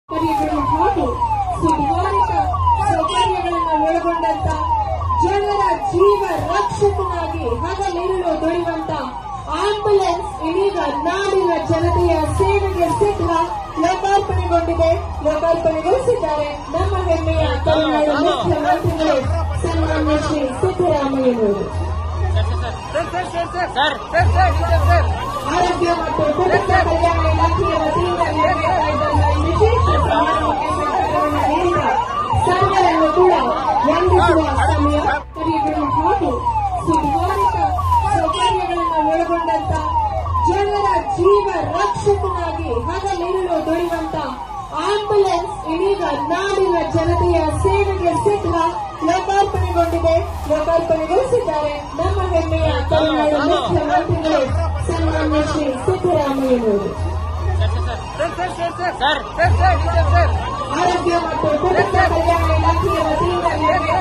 ಕಾರ್ಯಗಳು ಹಾಗೂ ಸುಧಾರಿತ ಸೌಕರ್ಯಗಳನ್ನು ಒಳಗೊಂಡಂತ ಜನರ ಜೀವ ರಕ್ಷಕನಾಗಿ ಹಗಲಿರುಳು ದುಡಿಯುವಂತ ಆಂಬ್ಯುಲೆನ್ಸ್ ಇದೀಗ ನಾಡಿನ ಜನತೆಯ ಸೇವೆಗೆ ಸಿದ್ಧ ಲೋಕಾರ್ಪಣೆಗೊಂಡಿದೆ. ಲೋಕಾರ್ಪಣೆಗೊಳಿಸಿದ್ದಾರೆ ನಮ್ಮ ಹೆಮ್ಮೆಯ ತಮಿಳುನಾಡು ಮುಖ್ಯಮಂತ್ರಿಗಳು ಸನ್ಮಾನ್ಯ ಶ್ರೀ ಸಿದ್ದರಾಮಯ್ಯನವರು. ಆರೋಗ್ಯ ಮತ್ತು ಕುಟುಂಬ ಕಲ್ಯಾಣ ಇಲಾಖೆಯ ವತಿಯಿಂದ ನಿರ್ವಹಿಸಲಾದ ಈ ವಿಶೇಷ ಸಮಾರಂಭಕ್ಕೆ ಸಹಕಾರವನ್ನು ನೀಡಿದ ಸರ್ವರನ್ನು ಕೂಡ ವಂದಿಸುವ ಸಮಯ. ಕಾರ್ಯಗಳು ಹಾಗೂ ಸುಧಾರಿತ ಸೌಕರ್ಯಗಳನ್ನು ಒಳಗೊಂಡಂತ ಜನರ ಜೀವ ರಕ್ಷಕನಾಗಿ ಹಗಲಿರುಳು ದುಡಿಯುವಂತ ಆಂಬ್ಯುಲೆನ್ಸ್ ಇದೀಗ ನಾಡಿನ ಜನತೆಯ ಸೇವೆಗೆ ಸಿದ್ಧ ಲೋಕಾರ್ಪಣೆಗೊಂಡಿದೆ. ಲೋಕಾರ್ಪಣೆಗೊಳಿಸಿದ್ದಾರೆ ನಮ್ಮ ಹೆಮ್ಮೆಯ ತಮಿಳುನಾಡು ಮುಖ್ಯಮಂತ್ರಿಗಳು ಸನ್ಮಾನ್ಯ ಶ್ರೀ ಸಿದ್ದರಾಮಯ್ಯನವರು. ಆರೋಗ್ಯ ಮತ್ತು ಕುಟುಂಬ ಕಲ್ಯಾಣ ಇಲಾಖೆಯ ವತಿಯಿಂದ